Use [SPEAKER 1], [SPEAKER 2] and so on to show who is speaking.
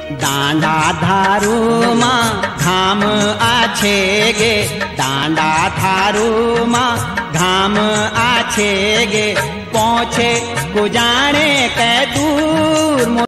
[SPEAKER 1] डांडा थारू मां घाम आछे गे, डांडा थारू मां घाम आछे गे, पहुँचे गुजारे कै दूर।